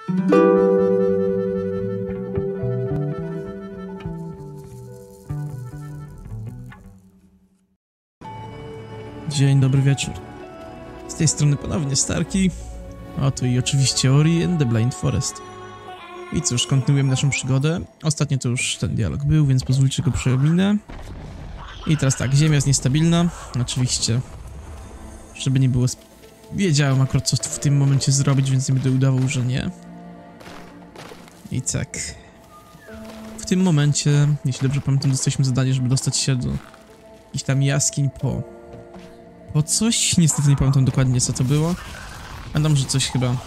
Dzień dobry wieczór. Z tej strony ponownie Starki. A tu i oczywiście Ori and the Blind Forest. I cóż, kontynuujemy naszą przygodę. Ostatnio to już ten dialog był, więc pozwólcie go przeminę. I teraz tak, ziemia jest niestabilna. Oczywiście, żeby nie było... Wiedziałem akurat co w tym momencie zrobić, więc nie będę udawał, że nie. I tak. W tym momencie, jeśli dobrze pamiętam, dostaliśmy zadanie, żeby dostać się do jakichś tam jaskiń po coś. Niestety nie pamiętam dokładnie co to było. Pamiętam, że coś chyba...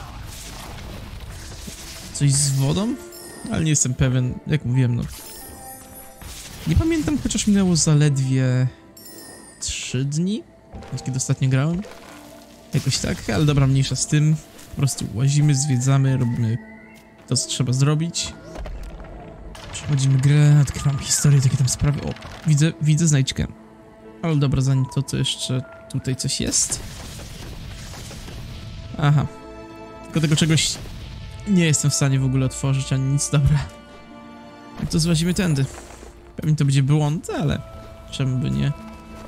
Coś z wodą? Ale nie jestem pewien, jak mówiłem, no. Nie pamiętam, chociaż minęło zaledwie 3 dni, kiedy ostatnio grałem. Jakoś tak, ale dobra, mniejsza z tym. Po prostu łazimy, zwiedzamy, robimy to, co trzeba zrobić. Przechodzimy grę, odkrywam historię, takie tam sprawy. O, widzę znajdźkę. Ale dobra, zanim to jeszcze tutaj coś jest. Aha. Tylko tego czegoś nie jestem w stanie w ogóle otworzyć, ani nic, dobra. No to złazimy tędy. Pewnie to będzie błąd, ale czemu by nie?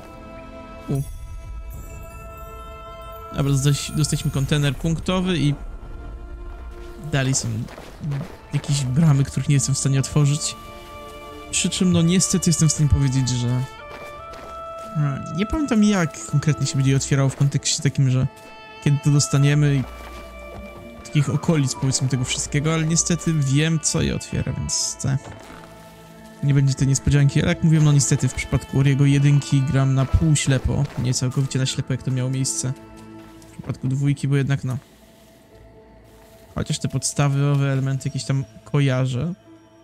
Dobra, dostaliśmy kontener punktowy i dalej są jakieś bramy, których nie jestem w stanie otworzyć. Przy czym, no niestety jestem w stanie powiedzieć, że... Nie pamiętam jak konkretnie się będzie otwierało w kontekście takim, że kiedy to dostaniemy i takich okolic, powiedzmy, tego wszystkiego, ale niestety wiem, co je otwiera, więc nie będzie tej niespodzianki, ale jak mówiłem, no niestety w przypadku Oriego 1 gram na pół ślepo, nie całkowicie na ślepo, jak to miało miejsce w przypadku 2, bo jednak no... Chociaż te podstawowe elementy jakieś tam kojarzę.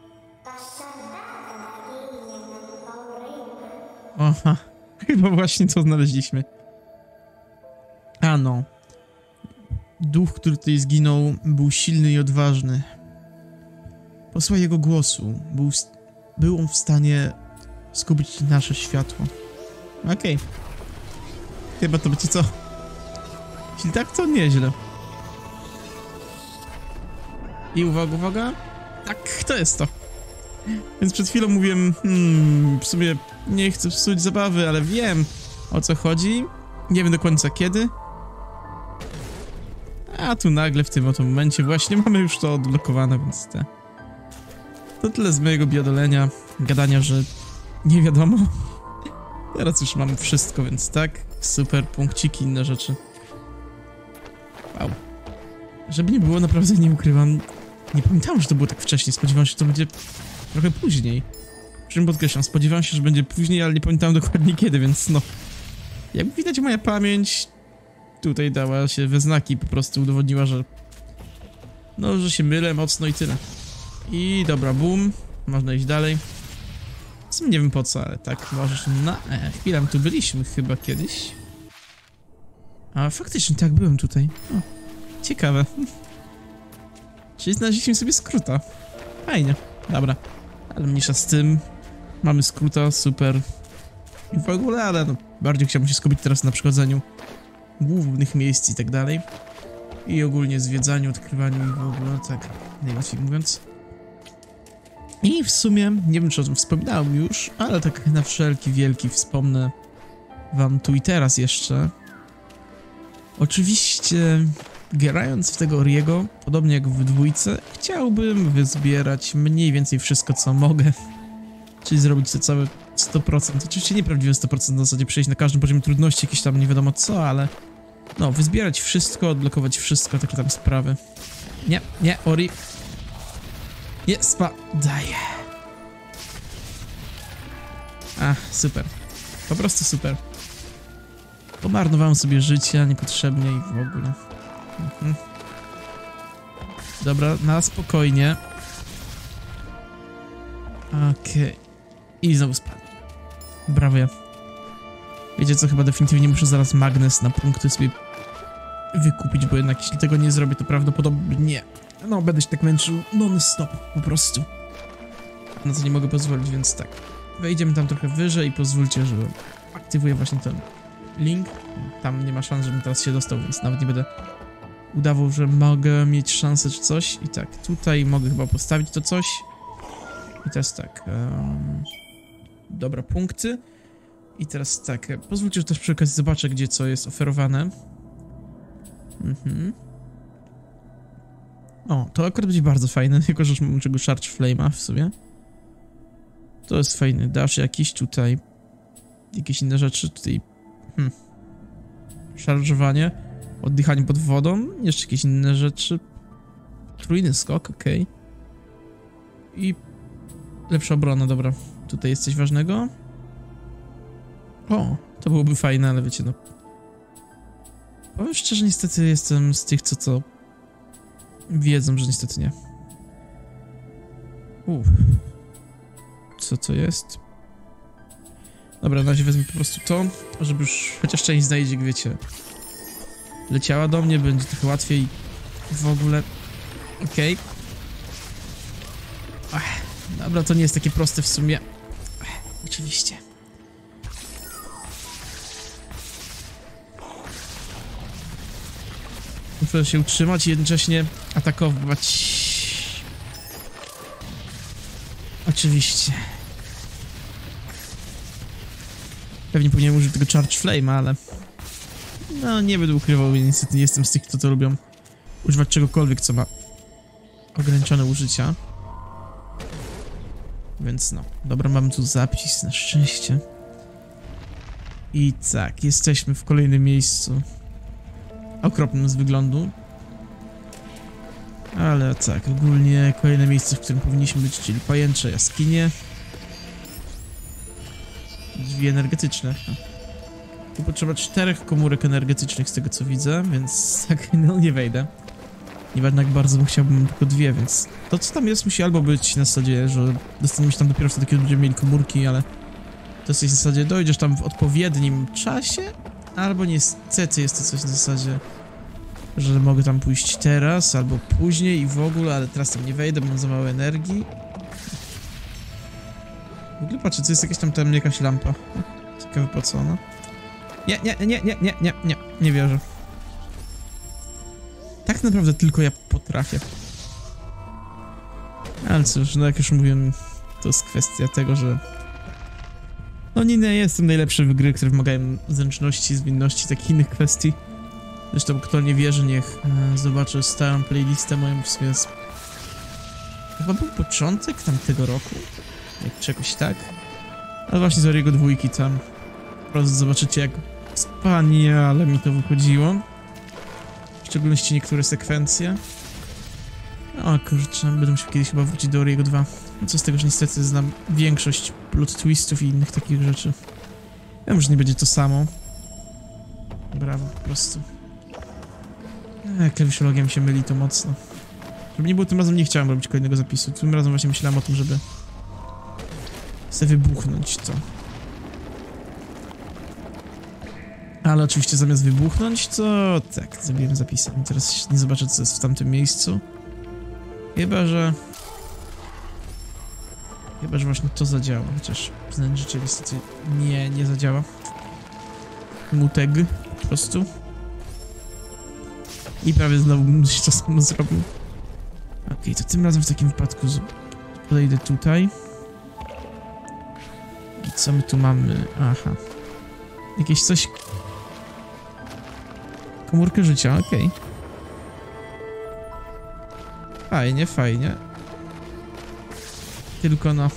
Aha, chyba właśnie to znaleźliśmy. A no. Duch, który tutaj zginął, był silny i odważny. Posłuchaj jego głosu. Był on w stanie skupić nasze światło. Okej. Chyba to będzie co? Jeśli tak, to nieźle. I uwaga. Tak, to jest to. Więc przed chwilą mówiłem, w sumie nie chcę psuć zabawy, ale wiem, o co chodzi. Nie wiem do końca kiedy. A tu nagle w tym oto momencie właśnie mamy już to odblokowane, więc to tyle z mojego biadolenia, gadania, że nie wiadomo. Teraz już mamy wszystko, więc tak, super, punkciki, inne rzeczy. Wow. Żeby nie było, naprawdę nie ukrywam, nie pamiętałem, że to było tak wcześnie, spodziewałem się, że to będzie trochę później. Przy czym podkreślam, spodziewałem się, że będzie później, ale nie pamiętałem dokładnie kiedy, więc no. Jak widać, moja pamięć tutaj dała się we znaki, po prostu udowodniła, że no, że się mylę mocno i tyle. I dobra, boom, można iść dalej. W sumie nie wiem po co, ale tak, możesz chwilę, tu byliśmy chyba kiedyś. A faktycznie, tak, byłem tutaj. O, ciekawe. Czyli znaleźliśmy sobie skróta. Fajnie, dobra. Ale mniejsza z tym. Mamy skróta, super. I w ogóle, ale no, bardziej chciałbym się skupić teraz na przechodzeniu głównych miejsc i tak dalej. I ogólnie zwiedzaniu, odkrywaniu i w ogóle, tak, najłatwiej mówiąc. I w sumie, nie wiem czy o tym wspominałem już, ale tak na wszelki wielki wspomnę wam tu i teraz jeszcze. Oczywiście, grając w tego Oriego, podobnie jak w 2, chciałbym wyzbierać mniej więcej wszystko co mogę. Czyli zrobić to całe 100%. Oczywiście nieprawdziwe 100%, w zasadzie przejść na każdym poziomie trudności, jakieś tam nie wiadomo co, ale... No, wyzbierać wszystko, odblokować wszystko, takie tam sprawy. Nie, Ori. Nie, daję. Super. Po prostu super. Pomarnowałem sobie życie niepotrzebnie i w ogóle. Dobra, na spokojnie. Okej. I znowu spadł. Brawo ja. Wiecie co, chyba definitywnie muszę zaraz magnes na punkty sobie wykupić, bo jednak jeśli tego nie zrobię, to prawdopodobnie... No, będę się tak męczył non-stop, po prostu. Na co nie mogę pozwolić, więc tak. Wejdziemy tam trochę wyżej i pozwólcie, że aktywuję właśnie ten link. Tam nie ma szans, żebym teraz się dostał, więc nawet nie będę udawał, że mogę mieć szansę czy coś. I tak, tutaj mogę chyba postawić to coś. I teraz tak. Dobra, punkty. I teraz tak, pozwólcie, że też przy okazji zobaczę, gdzie co jest oferowane. O, to akurat będzie bardzo fajne, jako że już mam czego Charge Flame'a w sobie. To jest fajny dash jakiś tutaj. Jakieś inne rzeczy tutaj. Szarżowanie. Oddychanie pod wodą. Jeszcze jakieś inne rzeczy. Trójny skok, okej. I lepsza obrona, dobra. Tutaj jest coś ważnego. O, to byłoby fajne, ale wiecie, no. Powiem szczerze, niestety jestem z tych, co wiedzą, że niestety nie. Co to jest? Dobra, na razie wezmę po prostu to, żeby już chociaż część znajdzie, jak wiecie. Leciała do mnie, będzie trochę łatwiej w ogóle. Okej. Dobra, to nie jest takie proste w sumie. Oczywiście. Muszę się utrzymać i jednocześnie atakować. Oczywiście. Pewnie powinienem użyć tego Charge Flame'a, ale... No, nie będę ukrywał, niestety nie jestem z tych, kto to lubią używać czegokolwiek, co ma ograniczone użycia. Więc no. Dobra, mamy tu zapis, na szczęście. I tak, jesteśmy w kolejnym miejscu. Okropnym z wyglądu. Ale tak, ogólnie kolejne miejsce, w którym powinniśmy być, czyli pajęcze jaskinie. Drzwi energetyczne. Tu potrzeba 4 komórek energetycznych z tego co widzę, więc tak, no nie wejdę. Nieważne jak bardzo chciałbym tylko 2, więc to co tam jest musi albo być na zasadzie, że dostaniemy się tam dopiero wtedy, kiedy będziemy mieli komórki, ale to jest w zasadzie dojdziesz tam w odpowiednim czasie, albo niestety jest to coś na zasadzie, że mogę tam pójść teraz, albo później i w ogóle, ale teraz tam nie wejdę, bo mam za mało energii. W ogóle patrzę, co jest jakaś lampa. Ciekawe po co ona. Nie wierzę. Tak naprawdę tylko ja potrafię. Ale cóż, no jak już mówiłem, to jest kwestia tego, że... No nie jestem najlepszy w gry, które wymagają zręczności, zwinności, takich innych kwestii. Zresztą kto nie wierzy, niech zobaczy starą playlistę moją w sumie. Chyba był początek tamtego roku, jak czegoś tak. Ale właśnie z Oriego 2 tam. Po prostu zobaczycie, jak wspaniale mi to wychodziło. W szczególności niektóre sekwencje. O kurczę, będę musiał kiedyś chyba wrócić do Oriego 2. No co z tego, że niestety znam większość plot twistów i innych takich rzeczy. Wiem, że nie będzie to samo. Brawo, po prostu. Klawiszologiem mi się myli to mocno. Żeby nie było, tym razem nie chciałem robić kolejnego zapisu. Tym razem właśnie myślałem o tym, żeby sobie wybuchnąć to. Ale oczywiście zamiast wybuchnąć, to tak, zrobiłem zapisem. Teraz nie zobaczę, co jest w tamtym miejscu. Chyba, że właśnie to zadziała. Chociaż przyznać rzeczy niestety nie zadziała. Muteg po prostu. I prawie znowu bym to samo zrobił. Okej, to tym razem w takim wypadku podejdę tutaj. I co my tu mamy? Aha. Jakieś coś... Komórkę życia, okej. Fajnie, fajnie. Tylko no...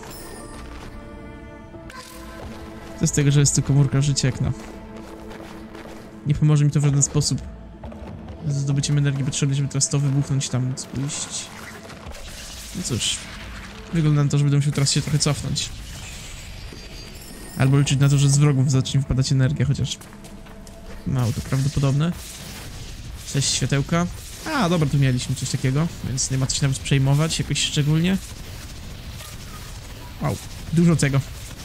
Co z tego, że jest to komórka życia, jak no... Nie pomoże mi to w żaden sposób z zdobyciem energii potrzebnej, żeby teraz to wybuchnąć tam, pójść. No cóż, wygląda na to, że będę musiał teraz się trochę cofnąć. Albo liczyć na to, że z wrogów zacznie wypadać energia, chociaż mało to prawdopodobne. 6 światełka. A, dobra, tu mieliśmy coś takiego, więc nie ma co się nawet przejmować jakoś szczególnie. Wow, dużo tego.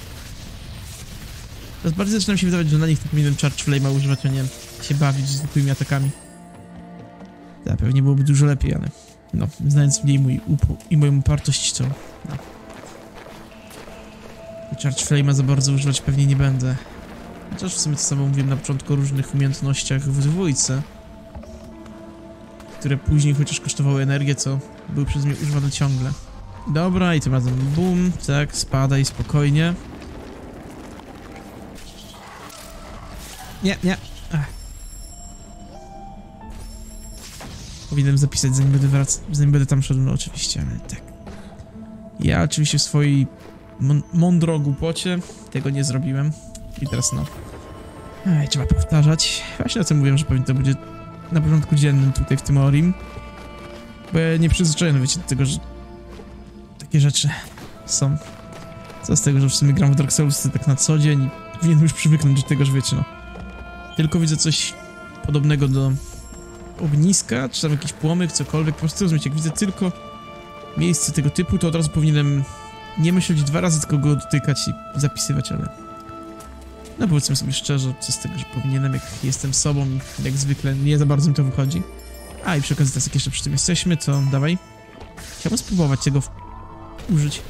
Teraz bardziej zaczynam się wydawać, że na nich to powinienem Charge Flame'a używać, a nie się bawić z zwykłymi atakami. Tak, pewnie byłoby dużo lepiej, ale no, znając mniej mój i moją upartość, to no. Charge Flame'a za bardzo używać pewnie nie będę. Chociaż w sumie to samo mówiłem na początku o różnych umiejętnościach w dwójce. które później chociaż kosztowały energię, co były przez mnie używane ciągle. Dobra, i tym razem bum, tak, spadaj spokojnie. Nie, nie. Ach. Powinienem zapisać, zanim będę zanim będę tam szedł, no oczywiście, ale tak. Ja oczywiście w swojej mądrogłupocie tego nie zrobiłem. I teraz no. Trzeba powtarzać. Właśnie o tym mówiłem, że pewnie to będzie na porządku dziennym tutaj w tym Orim. Bo ja nie przyzwyczajony, wiecie, do tego, że takie rzeczy są. Co z tego, że w sumie gram w Dark Souls tak na co dzień i powinienem już przywyknąć do tego, że wiecie, no. Tylko widzę coś podobnego do ogniska, czy tam jakiś płomyk, cokolwiek. Po prostu rozumiecie, jak widzę tylko miejsce tego typu, to od razu powinienem nie myśleć 2 razy, tylko go dotykać i zapisywać, ale... No powiedzmy sobie szczerze, co z tego, że powinienem, jak jestem sobą, jak zwykle nie za bardzo mi to wychodzi. A i przy okazji teraz jak jeszcze przy tym jesteśmy, to dawaj. Chciałbym spróbować tego użyć.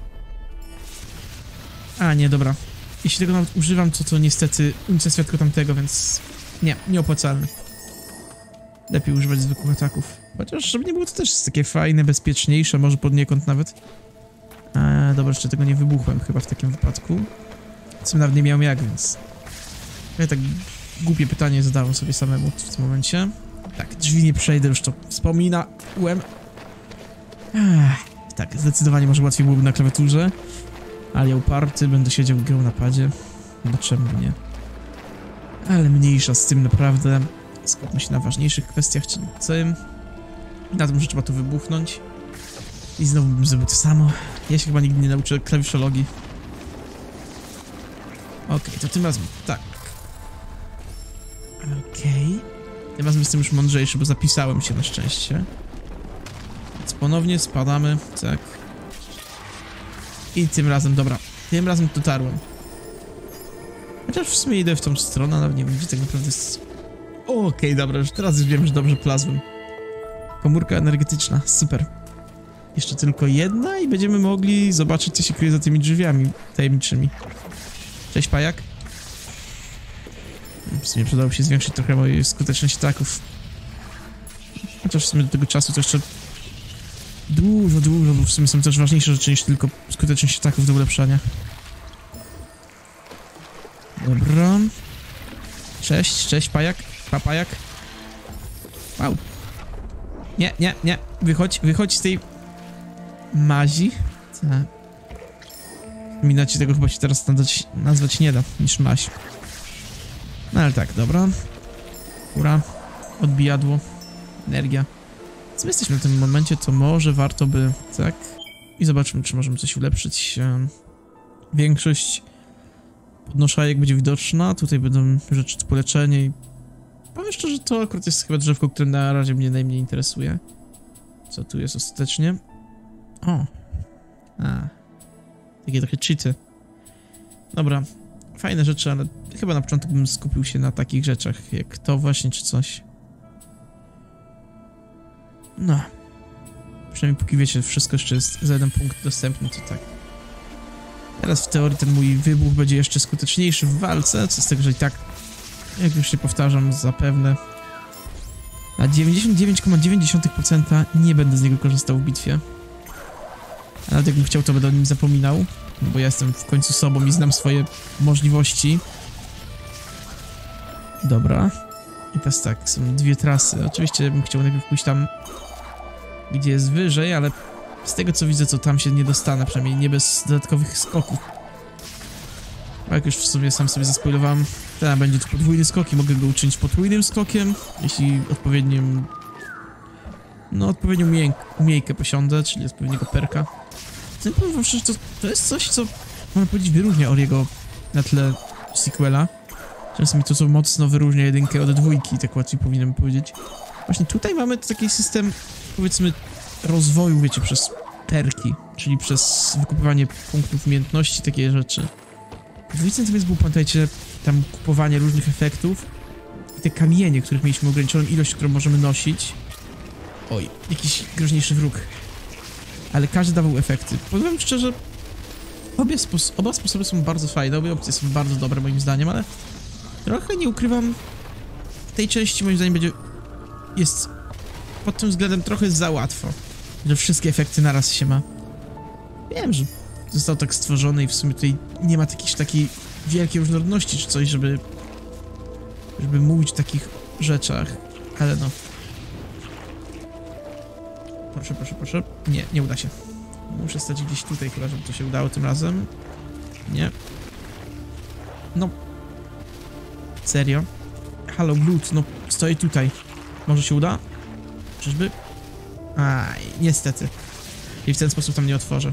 A nie, dobra. Jeśli tego nawet używam, to niestety unicestwia tylko tamtego, więc... Nie, nieopłacalne. Lepiej używać zwykłych ataków. Chociaż, żeby nie było, to też jest takie fajne, bezpieczniejsze, może poniekąd nawet. Dobra, jeszcze tego nie wybuchłem chyba w takim wypadku. Co nawet nie miałem jak, więc... Ja tak głupie pytanie zadałem sobie samemu w tym momencie. Tak, drzwi nie przejdę, już to wspominałem. Tak, zdecydowanie może łatwiej byłoby na klawiaturze. Ale ja uparty, będę siedział i grał na padzie. No czemu nie? Ale mniejsza z tym naprawdę. Skupmy się na ważniejszych kwestiach, czyli tym. I na tym, że trzeba to wybuchnąć. I znowu bym zrobił to samo. Ja się chyba nigdy nie nauczę klawiszologii. Okej, to tym razem tak. Okej. Tym razem jestem już mądrzejszy, bo zapisałem się na szczęście. Więc ponownie spadamy, tak. I tym razem, dobra. Tym razem dotarłem. Chociaż w sumie idę w tą stronę, nawet nie wiem, gdzie tak naprawdę jest... Okej, dobra, już teraz wiem, że dobrze plazłem. Komórka energetyczna, super. Jeszcze tylko jedna i będziemy mogli zobaczyć, co się kryje za tymi drzwiami tajemniczymi. Cześć, pajak. W sumie przydałoby się zwiększyć trochę mojej skuteczność ataków. Chociaż w sumie do tego czasu to jeszcze... Dużo, bo w sumie są też ważniejsze rzeczy niż tylko skuteczność ataków do ulepszania. Dobra. Cześć, pajak. Papajak. Wow. Nie. Wychodź z tej... mazi. Tak. Inaczej tego chyba się teraz nazwać nie da, niż maź. No ale tak, dobra. Ura. Odbijadło. Energia. Więc my jesteśmy w tym momencie, to może warto by... Tak. I zobaczymy, czy możemy coś ulepszyć. Większość podnoszajek będzie widoczna. Tutaj będą rzeczy typu leczenie i... Powiem szczerze, to akurat jest chyba drzewko, które na razie mnie najmniej interesuje. Co tu jest ostatecznie? O. Takie trochę cheaty. Dobra. Fajne rzeczy, ale chyba na początku bym skupił się na takich rzeczach, jak to właśnie, czy coś. No. Przynajmniej póki wiecie, wszystko jeszcze jest za 1 punkt dostępny, to tak. Teraz w teorii ten mój wybuch będzie jeszcze skuteczniejszy w walce, co z tego, że i tak, jak już się powtarzam, zapewne na 99,9% nie będę z niego korzystał w bitwie. A nawet jakbym chciał, to będę o nim zapominał, bo ja jestem w końcu sobą i znam swoje możliwości. Dobra. I teraz tak, są 2 trasy. Oczywiście bym chciał najpierw pójść tam, gdzie jest wyżej, ale z tego co widzę, to tam się nie dostanę, przynajmniej nie bez dodatkowych skoków. A jak już w sumie sam sobie zaspoilowałem, teraz będzie tu podwójny skok i mogę go uczynić potrójnym skokiem, jeśli odpowiednią umiejkę posiądę, czyli odpowiedniego perka. Tym powiem wam szczerze, to jest coś, co można powiedzieć wyróżnia Oriego na tle sequela. Czasami to, co mocno wyróżnia 1 od 2, tak łatwiej powinienem powiedzieć. Właśnie tutaj mamy taki system, powiedzmy, rozwoju, wiecie, przez perki, czyli przez wykupywanie punktów umiejętności, takie rzeczy. Dwójce natomiast było, pamiętajcie, tam kupowanie różnych efektów i te kamienie, których mieliśmy ograniczoną ilość, którą możemy nosić. Oj, jakiś groźniejszy wróg. Ale każdy dawał efekty. Powiem szczerze, oba sposoby są bardzo fajne, obie opcje są bardzo dobre moim zdaniem, ale trochę nie ukrywam, w tej części moim zdaniem jest pod tym względem trochę za łatwo, że wszystkie efekty naraz się ma. Wiem, że został tak stworzony i w sumie tutaj nie ma takiej wielkiej różnorodności czy coś, żeby mówić o takich rzeczach, ale no. Proszę, proszę, proszę. Nie, nie uda się. Muszę stać gdzieś tutaj chyba, żeby to się udało tym razem. Nie. No. Serio? Halo, Blood, no stoi tutaj. Może się uda? Czyżby? Aj, niestety. I w ten sposób tam nie otworzę.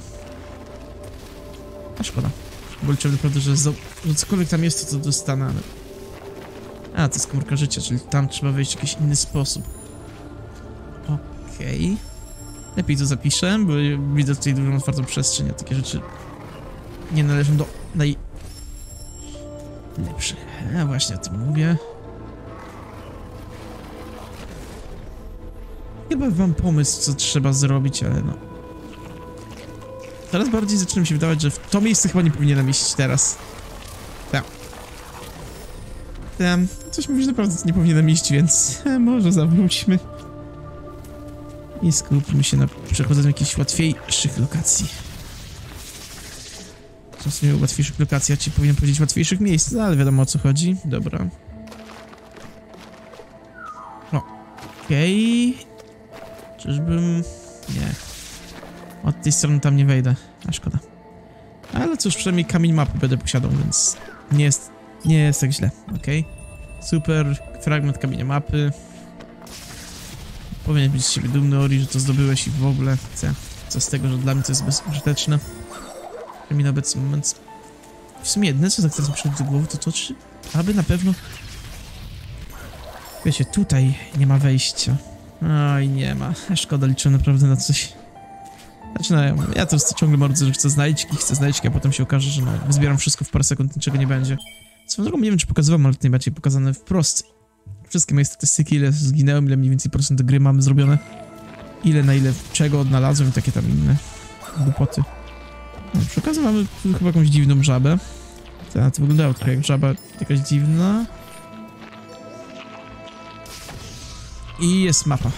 A szkoda. Bo liczę naprawdę, że cokolwiek tam jest, to dostanę, ale... A, to jest komórka życia, czyli tam trzeba wejść w jakiś inny sposób. Okej. Lepiej to zapiszę, bo widzę tutaj dużą otwartą przestrzeń, a takie rzeczy nie należą do najlepszych. Ja właśnie o tym mówię. Chyba mam pomysł, co trzeba zrobić, ale no... Teraz bardziej zaczyna mi się wydawać, że w to miejsce chyba nie powinienem iść teraz. Tak. Coś mówi, że naprawdę nie powinienem iść, więc może zawróćmy. I skupmy się na przechodzeniu jakichś łatwiejszych lokacji. Co w sumie łatwiejszych lokacji, ja ci powinien powiedzieć łatwiejszych miejsc, ale wiadomo o co chodzi. Dobra. Okej. Czyżbym... Nie. Od tej strony tam nie wejdę. A szkoda. Ale cóż, przynajmniej kamień mapy będę posiadał, więc nie jest tak źle. Okej. Super. Fragment kamienia mapy. Powinien być z siebie dumny, Ori, że to zdobyłeś i w ogóle co z tego, że dla mnie to jest bezużyteczne. Przynajmniej na obecny moment. W sumie jedyne, co tak teraz mi przychodzi do głowy, to czy aby na pewno... Wiecie, tutaj nie ma wejścia. Oj, nie ma. Szkoda, liczę naprawdę na coś. Znaczy, no, ja to ciągle marudzy, że chcę znajdźki, a potem się okaże, że no, zbieram wszystko w parę sekund, niczego nie będzie. Swoją drogą, nie wiem, czy pokazywałem, ale to najbardziej pokazane wprost. Wszystkie moje statystyki, ile zginęłem, ile mniej więcej procent gry mamy zrobione. Ile na ile czego odnalazłem i takie tam inne głupoty. No, przy okazji mamy tu chyba jakąś dziwną żabę. Ta, to wyglądało trochę jak żaba jakaś dziwna. I jest mapa.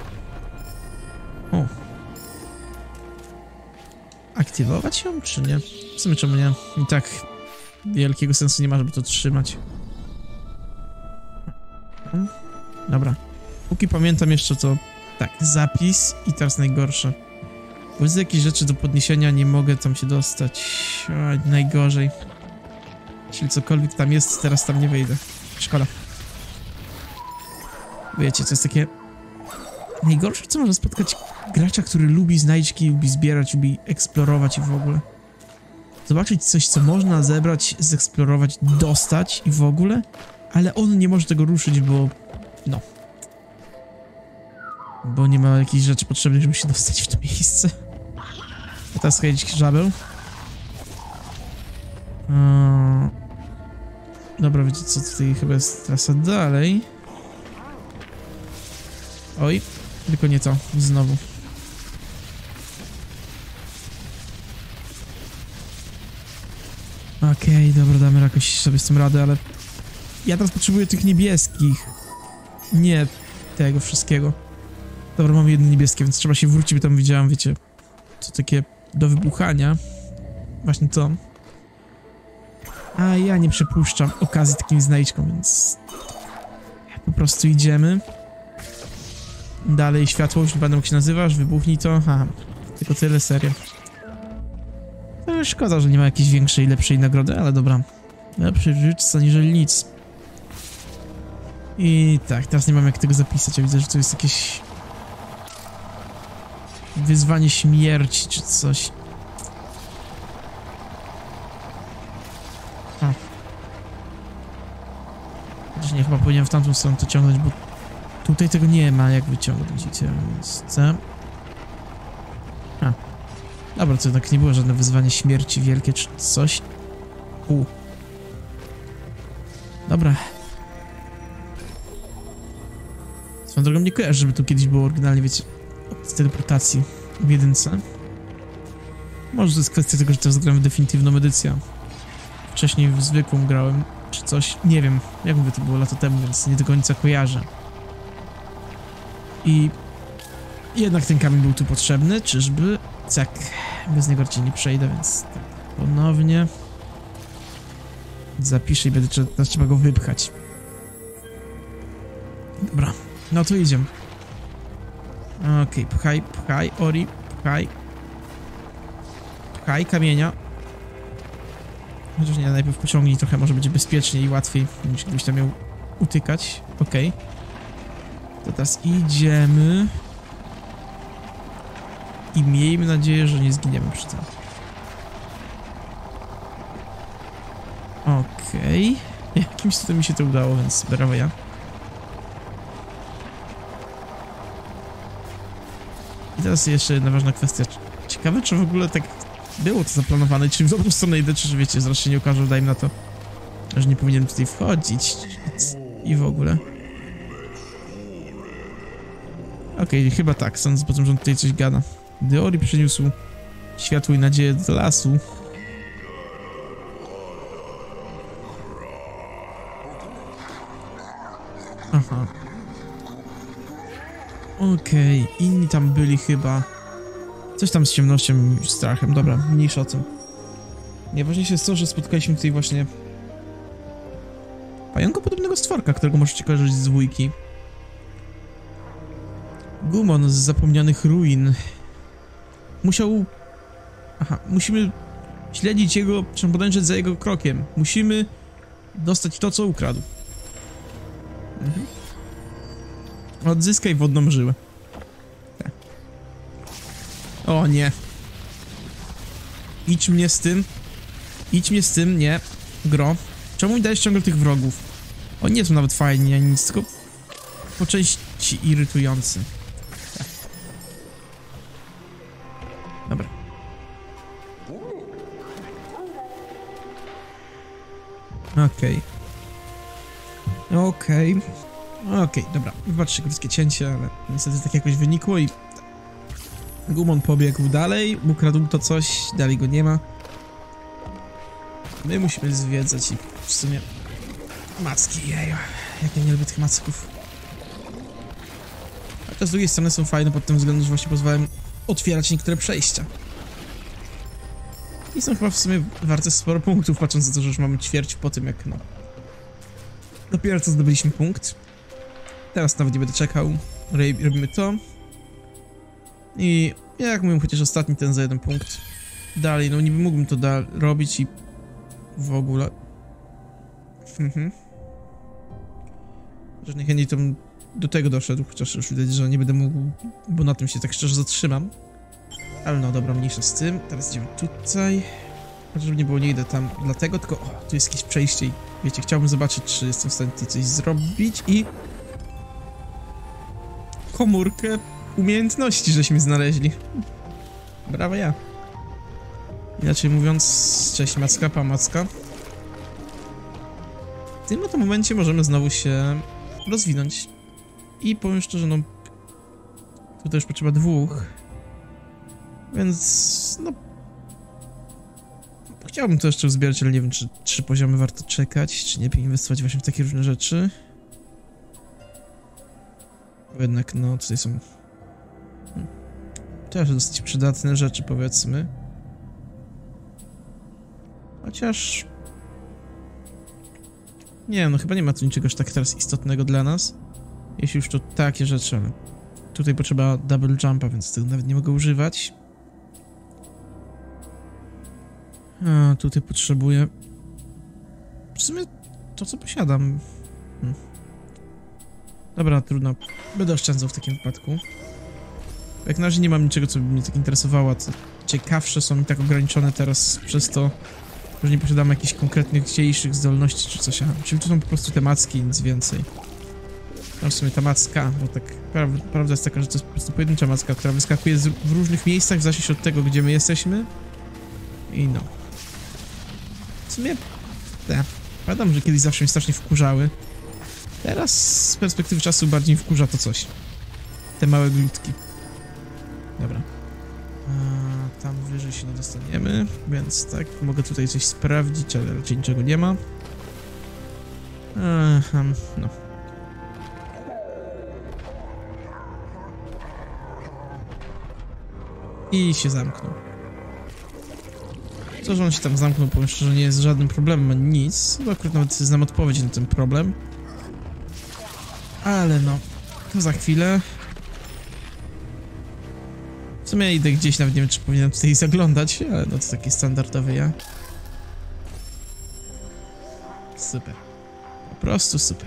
O. Aktywować ją, czy nie? W sumie czemu nie? I tak wielkiego sensu nie ma, żeby to trzymać. Dobra. Póki pamiętam jeszcze to... Tak, zapis i teraz najgorsze. Bo jest jakieś rzeczy do podniesienia, nie mogę tam się dostać. O, najgorzej. Czyli cokolwiek tam jest, teraz tam nie wejdę. Szkoda. Wiecie, to jest takie... Najgorsze, co może spotkać gracza, który lubi znajdźki, lubi zbierać, lubi eksplorować i w ogóle. Zobaczyć coś, co można zebrać, zeksplorować, dostać i w ogóle, ale on nie może tego ruszyć, bo... no. Bo nie ma jakichś rzeczy potrzebnych, żeby się dostać w to miejsce. A teraz schodzić żabeł. Dobra, wiecie co, tutaj chyba jest trasa dalej. Oj, tylko nie to, znowu. Okej, dobra, damy jakoś sobie z tym radę, ale... Ja teraz potrzebuję tych niebieskich. Nie tego wszystkiego. Dobra, mamy jedno niebieskie, więc trzeba się wrócić, bo tam widziałem, wiecie, co takie do wybuchania. Właśnie to. A ja nie przepuszczam okazji takim znajdźką, więc... Po prostu idziemy. Dalej światłość, nie pamiętam jak się nazywasz, wybuchnij to. Aha, tylko tyle, serio. No, szkoda, że nie ma jakiejś większej, lepszej nagrody, ale dobra. Lepszy żyć, aniżeli nic. I tak, teraz nie mam jak tego zapisać, ja widzę, że tu jest jakieś... wyzwanie śmierci, czy coś. Chociaż nie, chyba powinienem w tamtą stronę to ciągnąć, bo... Tutaj tego nie ma, jak wyciągnąć, więc... Dobra, to jednak nie było żadne wyzwanie śmierci wielkie, czy coś. Dobra. Swoją drogą nie kojarzę, żeby tu kiedyś było oryginalnie, wiecie, od teleportacji w jedynce. Może to jest kwestia tego, że teraz gram w definitywną edycję. Wcześniej w zwykłą grałem, czy coś, nie wiem. Jak mówię, to było lata temu, więc nie do końca kojarzę. I Jednak ten kamień był tu potrzebny, czyżby? Tak, bez niego raczej nie przejdę, więc tak, ponownie zapiszę i teraz trzeba go wypchać. Dobra, no to idziemy. Okej, pchaj, Ori, pchaj. Pchaj kamienia. Chociaż nie, najpierw pociągnij trochę, może będzie bezpieczniej i łatwiej, niż gdybyś tam miał utykać. Okej. To teraz idziemy. I miejmy nadzieję, że nie zginiemy przy tym. Okej. Jakimś cudem mi się to udało, więc brawo ja. I teraz jeszcze jedna ważna kwestia. Ciekawe, czy w ogóle tak było to zaplanowane, czy w dobrą stronę idę, czy że wiecie, zaraz się nie okaże, dajmy na to, że nie powinienem tutaj wchodzić. I w ogóle. Okej, chyba tak, sądzę po tym, że on tutaj coś gada. Gdy Ori przyniósł światło i nadzieję do lasu. Aha. Okej, inni tam byli chyba. Coś tam z ciemnością i strachem. Dobra, mniejsza o tym. Najważniejsze jest to, że spotkaliśmy tutaj właśnie pająkopodobnego stworka, którego możecie kojarzyć z dwójki. Gumon z zapomnianych ruin. Musimy śledzić jego, czy podążać za jego krokiem. Musimy dostać to, co ukradł. Odzyskaj wodną żyłę. Tak. O nie. Idź mnie z tym, nie. Gro. Czemu mi dajesz ciągle tych wrogów? Oni nie są nawet fajni, ani nic, tylko po części irytujący. Tak. Dobra. Okej, dobra. Wybaczcie krótkie cięcie, ale niestety tak jakoś wynikło i... Gumon pobiegł dalej, ukradł to coś, dalej go nie ma. My musimy zwiedzać i w sumie... Macki, jeju. Jak ja nie lubię tych macków. A to z drugiej strony są fajne pod tym względem, że właśnie pozwalają otwierać niektóre przejścia. I są chyba w sumie warte sporo punktów, patrząc na to, że już mamy ćwierć po tym, jak no... Dopiero co zdobyliśmy punkt. Teraz nawet nie będę czekał. Robimy to. I jak mówię, chociaż ostatni ten za jeden punkt. Dalej, no niby mógłbym to robić i... w ogóle... Że niechętniej to do tego doszedł, chociaż już widać, że nie będę mógł, bo na tym się tak szczerze zatrzymam. Ale no dobra, mniejsza z tym. Teraz idziemy tutaj. Żeby nie było, nie idę tam dlatego, tylko o, tu jest jakieś przejście i wiecie, chciałbym zobaczyć, czy jestem w stanie tutaj coś zrobić i... Komórkę umiejętności żeśmy znaleźli. Brawo ja. Inaczej mówiąc, cześć macka, pa macka. W tym oto momencie możemy znowu się rozwinąć. I powiem szczerze, no... Tutaj już potrzeba dwóch. Więc... no... Chciałbym to jeszcze uzbierać, ale nie wiem, czy 3 poziomy warto czekać, czy nie lepiej inwestować właśnie w takie różne rzeczy. Bo jednak, no, tutaj są... też dosyć przydatne rzeczy, powiedzmy. Chociaż... nie, no chyba nie ma tu niczego aż tak teraz istotnego dla nas. Jeśli już to takie rzeczy, ale... tutaj potrzeba double jumpa, więc tego nawet nie mogę używać. A, tutaj potrzebuję... w sumie to, co posiadam. Dobra, trudno. Będę oszczędzał w takim wypadku. Jak na razie nie mam niczego, co by mnie tak interesowało, co ciekawsze są mi tak ograniczone teraz przez to, że nie posiadamy jakichś konkretnych, dzisiejszych zdolności czy coś. Czyli tu są po prostu te macki, nic więcej. No w sumie ta macka, bo tak prawda jest taka, że to jest po prostu pojedyncza macka, która wyskakuje w różnych miejscach w zależności od tego, gdzie my jesteśmy. I no. W sumie... pamiętam, że kiedyś zawsze mnie strasznie wkurzały. Teraz z perspektywy czasu bardziej wkurza to coś. Te małe glutki. Dobra. Tam wyżej się nie dostaniemy, więc tak, mogę tutaj coś sprawdzić, ale raczej niczego nie ma. No. I się zamknął. To, że on się tam zamknął, powiem szczerze, nie jest żadnym problemem, ani nic. Bo akurat nawet znam odpowiedź na ten problem. Ale no, to za chwilę. W sumie idę gdzieś, nawet nie wiem, czy powinienem tutaj zaglądać, ale no to taki standardowy ja. Super. Po prostu super.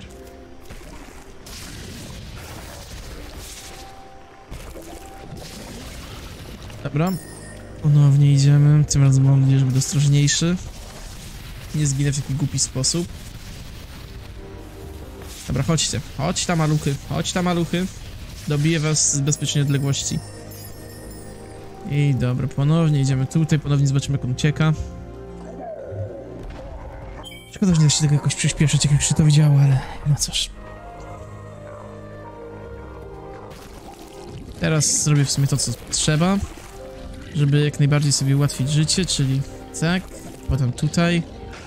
Dobra. Ponownie idziemy. Tym razem mam nadzieję, że będę ostrożniejszy. Nie zginę w taki głupi sposób. Dobra, chodźcie. Chodź tam, maluchy. Chodź tam, maluchy. Dobiję was z bezpiecznej odległości. I dobra, ponownie idziemy tutaj. Ponownie zobaczymy, jak on ucieka. Szkoda, że nie da się tego jakoś przyspieszyć, jak już się to widziało, ale no cóż. Teraz zrobię w sumie to, co trzeba, żeby jak najbardziej sobie ułatwić życie, czyli tak, potem tutaj.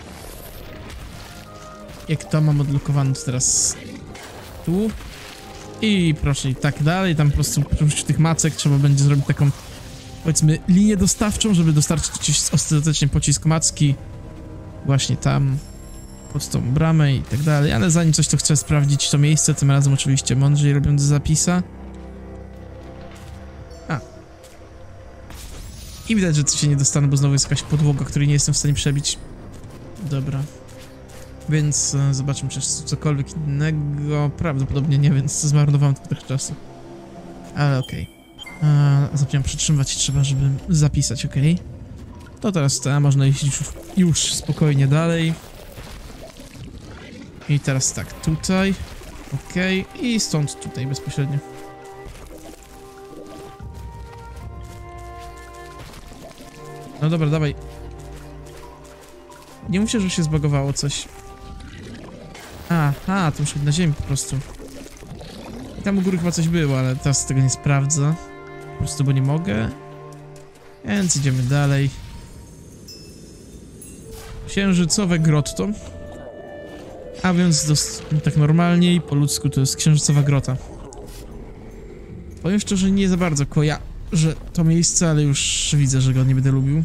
Jak to mam odblokowane, to teraz tu. I proszę, i tak dalej. Tam po prostu przy tych macek trzeba będzie zrobić taką, powiedzmy, linię dostawczą, żeby dostarczyć ostatecznie pocisk macki właśnie tam, pod tą bramę i tak dalej. Ale zanim coś, to chcę sprawdzić to miejsce, tym razem oczywiście mądrzej robiąc zapisa. I widać, że coś się nie dostanę, bo znowu jest jakaś podłoga, której nie jestem w stanie przebić. Dobra. Więc zobaczmy, czy jest cokolwiek innego. Prawdopodobnie nie, więc zmarnowałem trochę czasu. Ale okej. Zapomniałem przytrzymywać, trzeba, żeby zapisać, okej. To teraz można iść już spokojnie dalej. I teraz tak, tutaj. Okej. I stąd tutaj bezpośrednio. No dobra, dawaj. Nie mówcie, że się zbagowało coś. Aha, to muszę być na ziemi po prostu. I tam u góry chyba coś było, ale teraz tego nie sprawdzę. Po prostu, bo nie mogę. Więc idziemy dalej. Księżycowe grotto. A więc tak normalnie i po ludzku to jest księżycowa grota. Powiem szczerze, nie za bardzo kojarzę to miejsce, ale już widzę, że go nie będę lubił.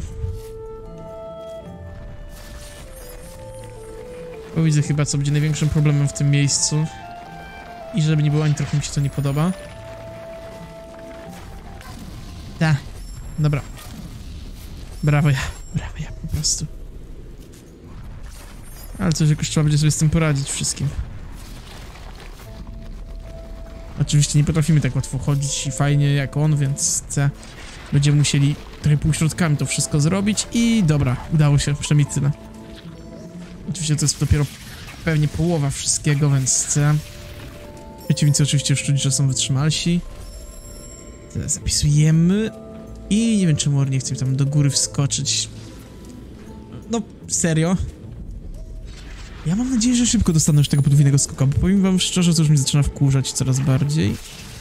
Bo widzę chyba, co będzie największym problemem w tym miejscu. I żeby nie było, ani trochę mi się to nie podoba. Tak, dobra. Brawo ja po prostu. Ale coś jakoś trzeba będzie sobie z tym poradzić wszystkim. Oczywiście nie potrafimy tak łatwo chodzić i fajnie jak on, więc będziemy musieli trochę półśrodkami to wszystko zrobić i dobra, udało się, przynajmniej tyle. Oczywiście to jest dopiero pewnie połowa wszystkiego, więc przeciwnicy oczywiście już czuć, że są wytrzymalsi. Tyle zapisujemy i nie wiem, czemu nie chce mi tam do góry wskoczyć. No, serio? Ja mam nadzieję, że szybko dostanę już tego podwójnego skoka, bo powiem wam szczerze, to już mnie zaczyna wkurzać coraz bardziej.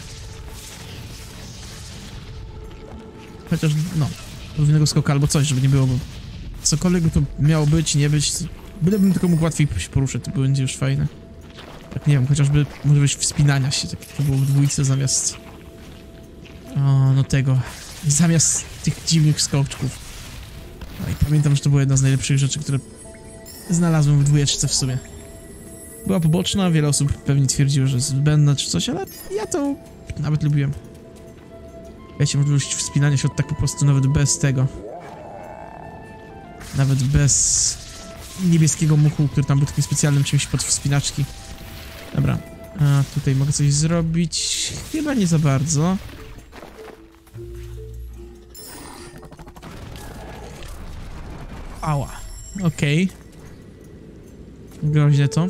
Chociaż, no, podwójnego skoka albo coś, żeby nie było, bo cokolwiek by to miało być, nie być, bylebym tylko mógł łatwiej się poruszać, to będzie już fajne. Tak, nie wiem, chociażby może być wspinania się, tak jak to było w dwójce zamiast... O, no tego, zamiast tych dziwnych skoczków. No i pamiętam, że to była jedna z najlepszych rzeczy, które znalazłem w dwójeczce w sumie. Była poboczna, wiele osób pewnie twierdziło, że jest zbędna czy coś, ale ja to nawet lubiłem. Dajcie możliwość wspinania się od tak po prostu, nawet bez tego. Nawet bez niebieskiego muchu, który tam był takim specjalnym czymś pod wspinaczki. Dobra, a tutaj mogę coś zrobić? Chyba nie za bardzo. Ała, okej. Groźnie to.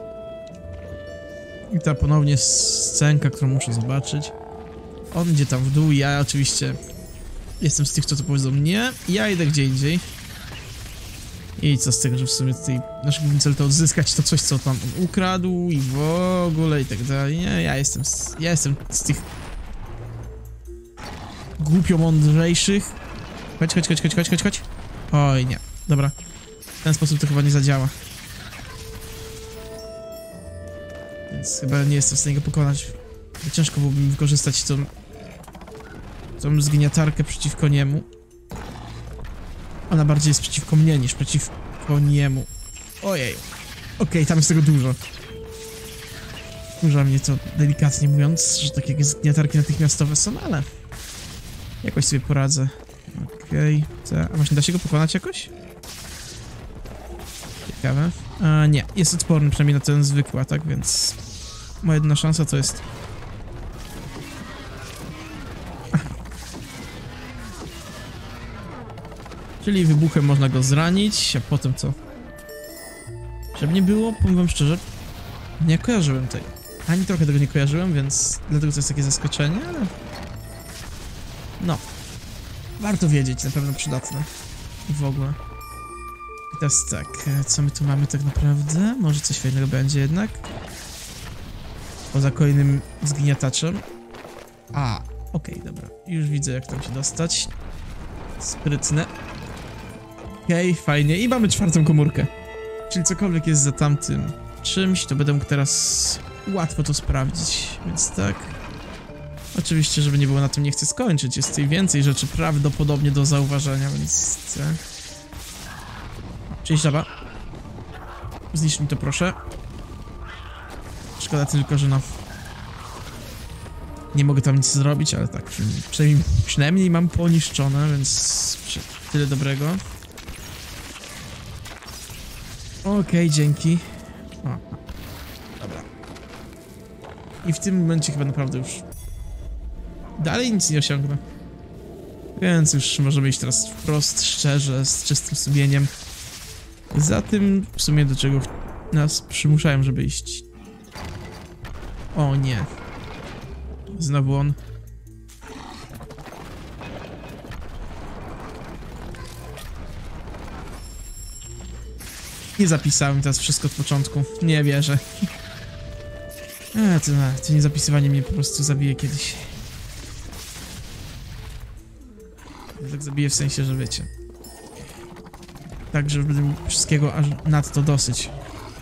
I ta ponownie scenka, którą muszę zobaczyć. On idzie tam w dół, ja oczywiście jestem z tych, co to powiedzą nie. Ja idę gdzie indziej. I co z tego, że w sumie tutaj nasz główny cel to odzyskać to coś, co tam on ukradł i w ogóle i tak dalej. Nie, ja jestem z tych głupio mądrzejszych. Chodź. Oj, nie. Dobra. W ten sposób to chyba nie zadziała. Więc chyba nie jestem w stanie go pokonać. Ciężko byłoby mi wykorzystać tą zgniatarkę przeciwko niemu. Ona bardziej jest przeciwko mnie niż przeciwko niemu. Ojej. Okej, tam jest tego dużo. Wkurza mnie to, delikatnie mówiąc, że takie zgniatarki natychmiastowe są, ale jakoś sobie poradzę. Okej. A właśnie da się go pokonać jakoś? Ciekawe. Nie, jest odporny przynajmniej na ten zwykły atak, więc moja jedyna szansa to jest... Czyli wybuchem można go zranić, a potem co? Żeby nie było, powiem wam szczerze, nie kojarzyłem tej. Ani trochę tego nie kojarzyłem, więc dlatego to jest takie zaskoczenie, ale... No. Warto wiedzieć, na pewno przydatne. W ogóle. I teraz tak, co my tu mamy tak naprawdę? Może coś fajnego będzie jednak? Poza kolejnym zgniataczem. Okej, dobra. Już widzę, jak tam się dostać. Sprytne. Okej, fajnie. I mamy 4. komórkę. Czyli cokolwiek jest za tamtym czymś, to będę mógł teraz łatwo to sprawdzić. Więc tak. Oczywiście, żeby nie było na tym, nie chcę skończyć. Jest tutaj więcej rzeczy prawdopodobnie do zauważenia, więc... Cześć, żaba. Zniszcz mi to, proszę. Szkoda tylko, że no... Nie mogę tam nic zrobić, ale tak, przynajmniej mam poniszczone, więc tyle dobrego. Okej, dzięki. Dobra. I w tym momencie chyba naprawdę już... Dalej nic nie osiągnę. Więc już możemy iść teraz wprost, szczerze, z czystym sumieniem. Za tym w sumie do czego nas przymuszają, żeby iść. O nie. Znowu on. Nie zapisałem teraz wszystko od początku. Nie wierzę. To niezapisywanie mnie po prostu zabije kiedyś. Tak zabije w sensie, że wiecie. Tak, że będę miał wszystkiego aż nadto dosyć.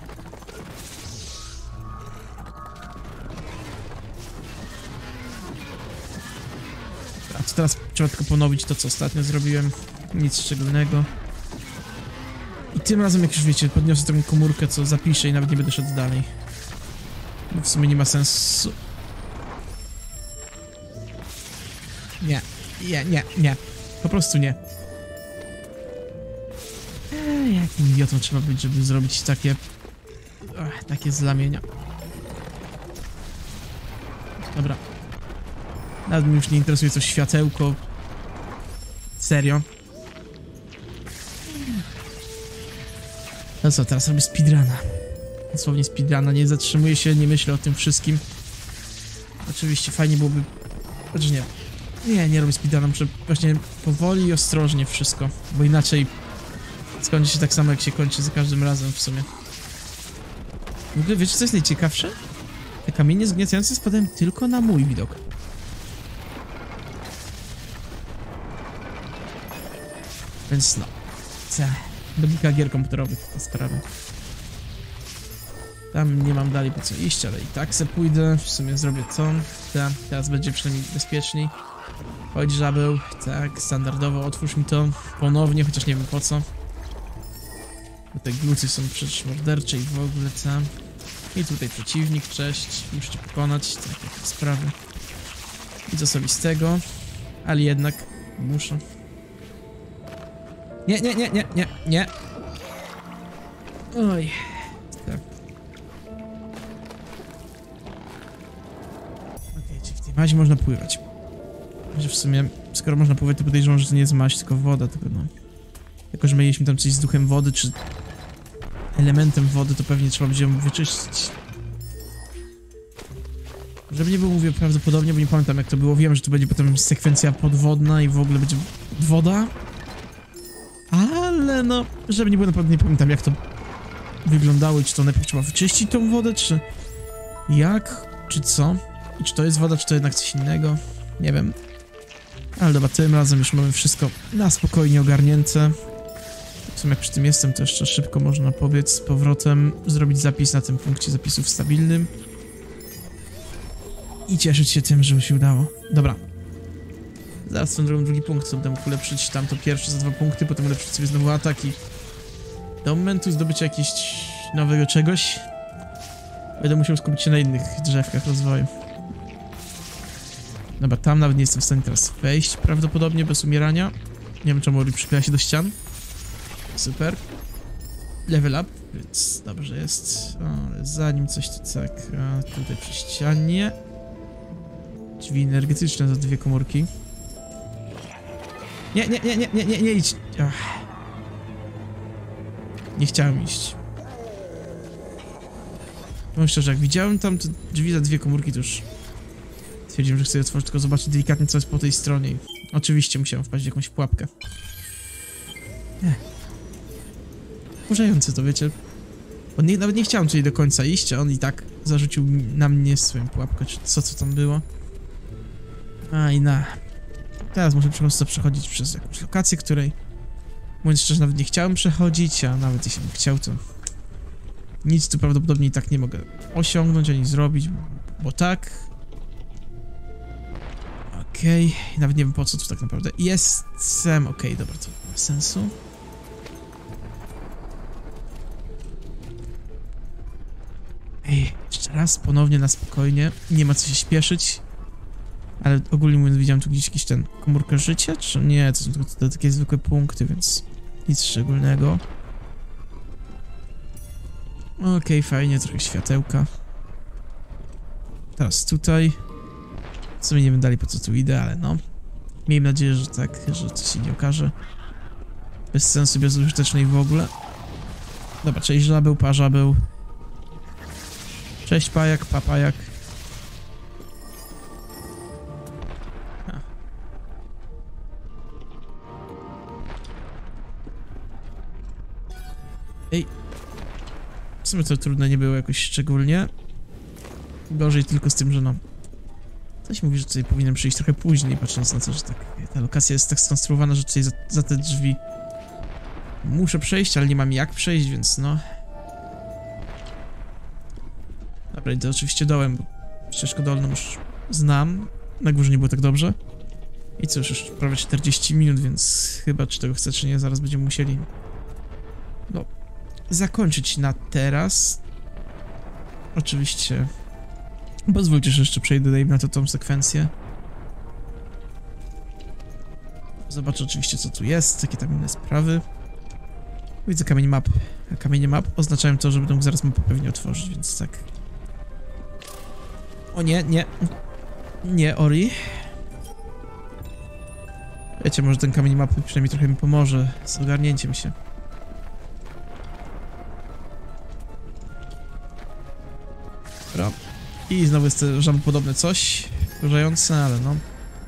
A to teraz trzeba tylko ponowić to, co ostatnio zrobiłem. Nic szczególnego. I tym razem, jak już wiecie, podniosę tę komórkę, co zapiszę i nawet nie będę szedł dalej. Bo w sumie nie ma sensu. Nie. Po prostu nie. Jakim idiotą trzeba być, żeby zrobić takie... takie zlamienia. Dobra. Nawet mnie już nie interesuje co światełko. Serio. No co, teraz robię speedruna. Dosłownie speedruna, nie zatrzymuję się, nie myślę o tym wszystkim. Oczywiście fajnie byłoby... Znaczy nie robię speedruna, muszę właśnie powoli i ostrożnie wszystko, bo inaczej skończy się tak samo, jak się kończy za każdym razem w sumie. W ogóle wiecie, co jest najciekawsze? Te kamienie zgniatające spadają tylko na mój widok. Więc no. Logika gier komputerowych, ta sprawa. Tam nie mam dalej po co iść, ale i tak se pójdę. W sumie zrobię to. Teraz będzie przynajmniej bezpieczniej. Chodź, żabeł. Tak, standardowo otwórz mi to ponownie, chociaż nie wiem po co. Bo te glucy są przecież mordercze i w ogóle tam. I tutaj przeciwnik, cześć. Muszę cię pokonać, takie sprawy. Nic osobistego. Ale jednak muszę. Nie. Oj. Tak. Okej, czyli w tej mazi można pływać. Że w sumie, skoro można pływać, to podejrzewam, że to nie jest maź, tylko woda, tylko no... Jako, że my mieliśmy tam coś z duchem wody, czy... elementem wody, to pewnie trzeba będzie ją wyczyścić. Żeby nie było, mówię prawdopodobnie, bo nie pamiętam jak to było. Wiem, że tu będzie potem sekwencja podwodna i w ogóle będzie woda. Ale no, żeby nie było, naprawdę nie pamiętam jak to wyglądało i czy to najpierw trzeba wyczyścić tą wodę, czy jak, czy co? I czy to jest woda, czy to jednak coś innego? Nie wiem. Ale dobra, tym razem już mamy wszystko na spokojnie ogarnięte. W sumie jak przy tym jestem, to jeszcze szybko można pobiec z powrotem, zrobić zapis na tym punkcie zapisów stabilnym. I cieszyć się tym, że się udało. Dobra. swoją drogą drugi punkt, to będę mógł ulepszyć tamto pierwsze za 2 punkty, potem ulepszyć sobie znowu atak i do momentu zdobycia jakiegoś nowego czegoś będę musiał skupić się na innych drzewkach rozwoju. Dobra, tam nawet nie jestem w stanie teraz wejść prawdopodobnie bez umierania. Nie wiem czemu Ori przykleja się do ścian. Super. Level up, więc dobrze jest. Ale zanim coś tu tak, tutaj przy ścianie. Drzwi energetyczne za 2 komórki. Nie idź. Ach. Nie chciałem iść. Powiem szczerze, jak widziałem tam te drzwi za 2 komórki, to już stwierdziłem, że chcę je otworzyć, tylko zobaczyć delikatnie, co jest po tej stronie. I oczywiście musiałem wpaść w jakąś pułapkę. Wkurzające to, wiecie. Bo nawet nie chciałem tutaj do końca iść, a on i tak zarzucił na mnie swoją pułapkę, czy co tam było. Teraz muszę po prostu przechodzić przez jakąś lokację, której, mówiąc szczerze, nawet nie chciałem przechodzić, a nawet jeśli bym chciał, to nic tu prawdopodobnie i tak nie mogę osiągnąć, ani zrobić, bo tak. Okej, nawet nie wiem po co tu tak naprawdę jestem. Okej, dobra, to nie ma sensu. Jeszcze raz, ponownie na spokojnie, nie ma co się śpieszyć. Ale ogólnie mówiąc, widziałem tu gdzieś jakiś ten komórkę życia, czy nie? To są tylko takie zwykłe punkty, więc nic szczególnego. Okej, fajnie, trochę światełka. Teraz tutaj. W sumie nie wiem dalej po co tu idę, ale no. Miejmy nadzieję, że tak, że to się nie okaże. Bez sensu, bezużytecznej w ogóle. Dobra, cześć żabeł, pa żabeł. Cześć pajak, pa pajak. Ej. W sumie to trudne nie było jakoś szczególnie. Gorzej tylko z tym, że no... Coś mówi, że tutaj powinienem przyjść trochę później, patrząc na to, że tak... Ta lokacja jest tak skonstruowana, że tutaj za te drzwi... Muszę przejść, ale nie mam jak przejść, więc no... Dobra, idę oczywiście dołem, bo ścieżkę dolną już znam. Na górze nie było tak dobrze. I cóż, już prawie 40 minut, więc chyba czy tego chcę, czy nie, zaraz będziemy musieli... No... zakończyć na teraz. Oczywiście. Pozwólcie, że jeszcze przejdę dajmy na to tą sekwencję. Zobaczę oczywiście co tu jest, jakie tam inne sprawy. Widzę kamień map. A kamienie map oznaczają to, że będę mógł zaraz mapę pewnie otworzyć, więc tak. O nie, nie. Nie, Ori. Wiecie, może ten kamień mapy przynajmniej trochę mi pomoże z ogarnięciem się. Dobra. I znowu jest to żabopodobne coś. Wkurzające, ale no.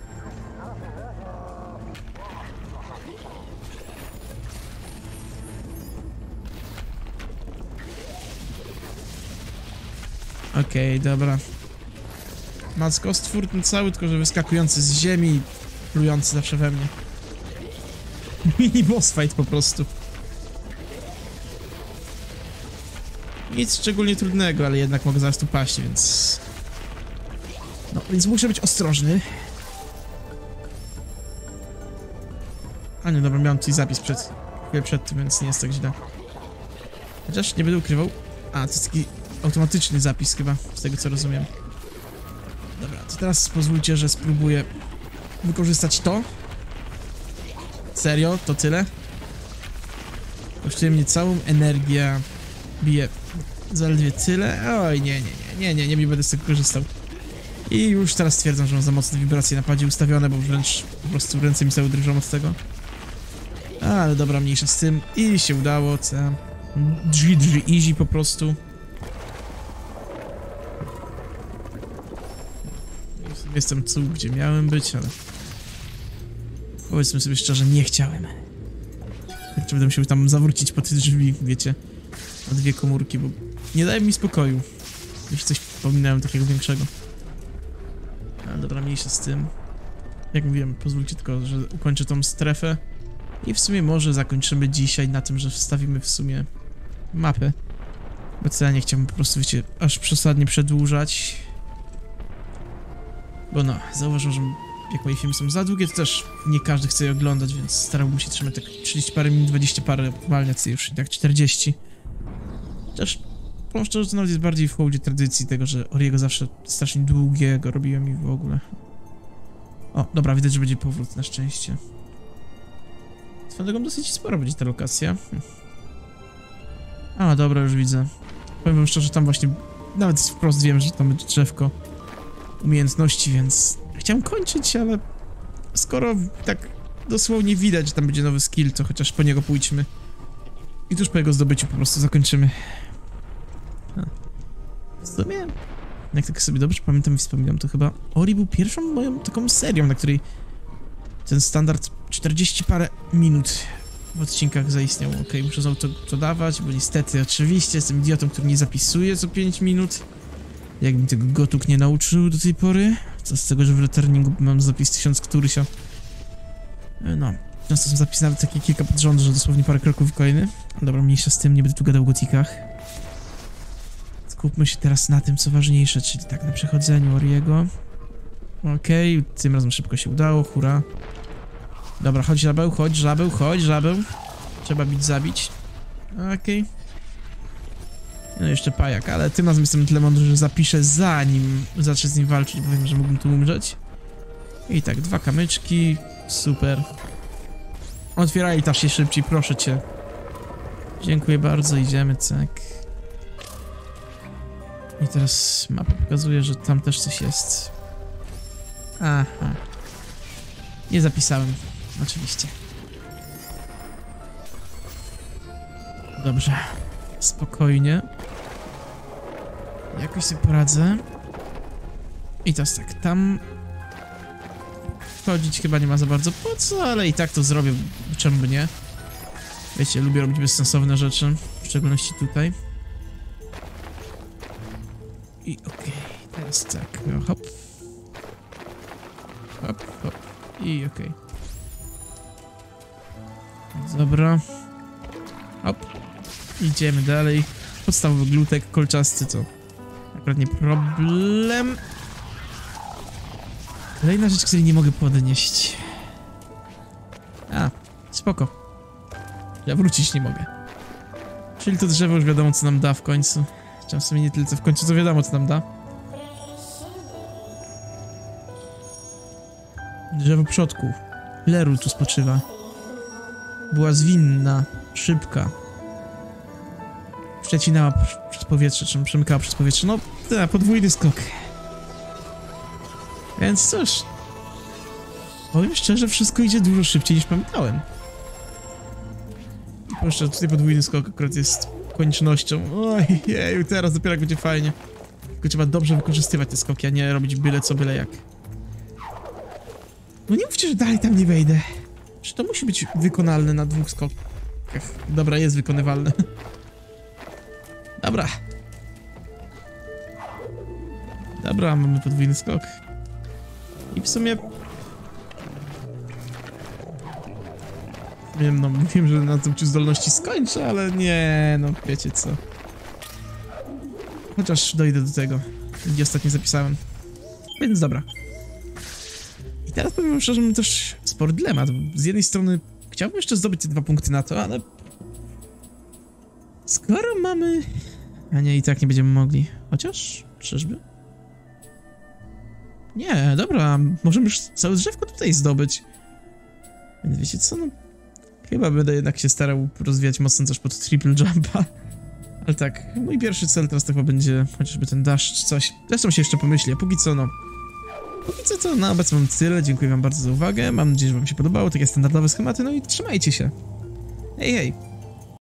Okej, dobra. Macko, stwór ten cały, tylko że wyskakujący z ziemi i plujący zawsze we mnie. Mini boss fight po prostu. Nic szczególnie trudnego, ale jednak mogę zaraz tu paść, więc... No, więc muszę być ostrożny. A nie, dobra, miałem tutaj zapis przed tym, więc nie jest tak źle. Chociaż nie będę ukrywał... A, to jest taki automatyczny zapis chyba, z tego co rozumiem. Dobra, to teraz pozwólcie, że spróbuję wykorzystać to. Serio? To tyle? Kosztuje mnie całą energię. Bije zaledwie tyle. Oj, nie będę z tego korzystał. I już teraz stwierdzam, że mam za mocne wibracje na padzie ustawione, bo wręcz po prostu ręce mi cały drżą od tego. Ale dobra, mniejsza z tym. I się udało, co? Drzwi easy po prostu. Jestem tu, gdzie miałem być, ale... Powiedzmy sobie szczerze, nie chciałem. Czy będę musiał tam zawrócić po te drzwi, wiecie? Na 2 komórki, bo nie daje mi spokoju. Jeśli coś pominąłem takiego większego. Ale dobra, mniejsza z tym. Jak mówiłem, pozwólcie tylko, że ukończę tą strefę. I w sumie może zakończymy dzisiaj na tym, że wstawimy w sumie mapę. Bo co ja nie chciałbym po prostu, wiecie, aż przesadnie przedłużać. Bo no, zauważam, że jak moje filmy są za długie, to też nie każdy chce je oglądać, więc starałbym się trzymać tak 30 parę minut, 20 parę, optymalnie już tak 40. Też, powiem szczerze, to nawet jest bardziej w hołdzie tradycji tego, że Oriego zawsze strasznie długiego robiłem i w ogóle. O, dobra, widać, że będzie powrót na szczęście. Swoją drogą dosyć sporo będzie ta lokacja. A, dobra, już widzę. Powiem wam szczerze, tam właśnie, nawet wprost wiem, że tam będzie drzewko umiejętności, więc chciałem kończyć, ale skoro tak dosłownie widać, że tam będzie nowy skill, to chociaż po niego pójdźmy. I tuż po jego zdobyciu po prostu zakończymy. W sumie, jak tak sobie dobrze pamiętam i wspominam, to chyba Ori był pierwszą moją taką serią, na której ten standard 40 parę minut w odcinkach zaistniał. Okej, muszę znowu to dawać, bo niestety, oczywiście, jestem idiotą, który nie zapisuje co 5 minut. Jak mi tego Gotuk nie nauczył do tej pory. Co z tego, że w returningu mam zapis 1000 któryś. No, często są zapisy nawet takie kilka pod rząd, że dosłownie parę kroków i kolejny. Dobra, mniejsza z tym, nie będę tu gadał o Gotikach. Skupmy się teraz na tym, co ważniejsze, czyli tak, na przechodzeniu Oriego. Okej, tym razem szybko się udało, hura. Dobra, chodź żabeł, chodź żabeł, chodź żabeł. Trzeba bić, zabić. Okej. No jeszcze pajak, ale tym razem jestem tyle mądry, że zapiszę zanim zacznę z nim walczyć, bo wiem, że mógłbym tu umrzeć. I tak, 2 kamyczki, super. Otwieraj ta się szybciej, proszę cię. Dziękuję bardzo, idziemy, tak. I teraz mapa pokazuje, że tam też coś jest. Aha. Nie zapisałem, oczywiście. Dobrze. Spokojnie. Jakoś sobie poradzę. I to jest tak, tam... Wchodzić chyba nie ma za bardzo po co, ale i tak to zrobię, czemu by nie. Wiecie, lubię robić bezsensowne rzeczy, w szczególności tutaj. I okej, teraz tak, no, hop. Hop, hop. I okej. Dobra. Hop. Idziemy dalej. Podstawowy glutek kolczasty, to akurat nie problem. Kolejna rzecz, której nie mogę podnieść. A, spoko. Ja wrócić nie mogę. Czyli to drzewo już wiadomo, co nam da w końcu. Chciałem w sumie nie tyle, co w końcu, co wiadomo, co nam da. Drzewo przodków. Leru tu spoczywa. Była zwinna, szybka. Przecinała przez powietrze, czym przemykała przez powietrze. No, podwójny skok. Więc cóż. Powiem szczerze, wszystko idzie dużo szybciej niż pamiętałem. Proszę, tutaj podwójny skok akurat jest koniecznością. Oj, jeju, teraz dopiero jak będzie fajnie. Tylko trzeba dobrze wykorzystywać te skoki, a nie robić byle co, byle jak. No nie mówcie, że dalej tam nie wejdę. Czy to musi być wykonalne na 2 skokach? Dobra, jest wykonywalne. Dobra. Dobra, mamy podwójny skok. I w sumie... Wiem, no, wiem, że na tym zdolności skończę, ale nie, no, wiecie co. Chociaż dojdę do tego, gdzie ostatnio zapisałem. Więc dobra. I teraz powiem szczerze, że mam też spory dylemat. Z jednej strony chciałbym jeszcze zdobyć te 2 punkty na to, ale... Skoro mamy... A nie, i tak nie będziemy mogli. Chociaż... Czyżby? Nie, dobra, możemy już całe drzewko tutaj zdobyć. Więc wiecie co, no... Chyba będę jednak się starał rozwijać mocno też pod triple jumpa. Ale tak, mój pierwszy cel teraz to chyba będzie chociażby ten dash czy coś. Zresztą się jeszcze pomyśli, a póki co no... Póki co to na obecnie mam tyle, dziękuję wam bardzo za uwagę, mam nadzieję, że wam się podobało, takie standardowe schematy, no i trzymajcie się. Hej, hej!